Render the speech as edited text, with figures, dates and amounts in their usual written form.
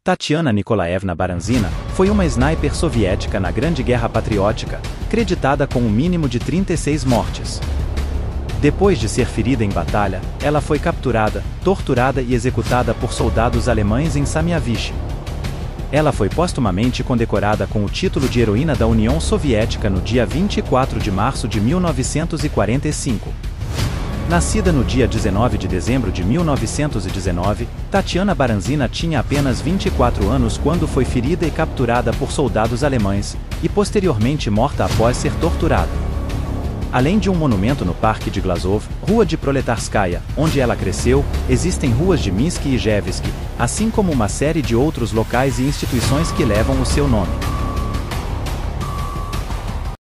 Tatiana Nikolaevna Baranzina foi uma sniper soviética na Grande Guerra Patriótica, creditada com um mínimo de 36 mortes. Depois de ser ferida em batalha, ela foi capturada, torturada e executada por soldados alemães em Samiavich. Ela foi póstumamente condecorada com o título de Heroína da União Soviética no dia 24 de março de 1945. Nascida no dia 19 de dezembro de 1919, Tatiana Baranzina tinha apenas 24 anos quando foi ferida e capturada por soldados alemães, e posteriormente morta após ser torturada. Além de um monumento no Parque de Glazov, Rua de Proletarskaya, onde ela cresceu, existem ruas de Minsk e Ijevsk, assim como uma série de outros locais e instituições que levam o seu nome.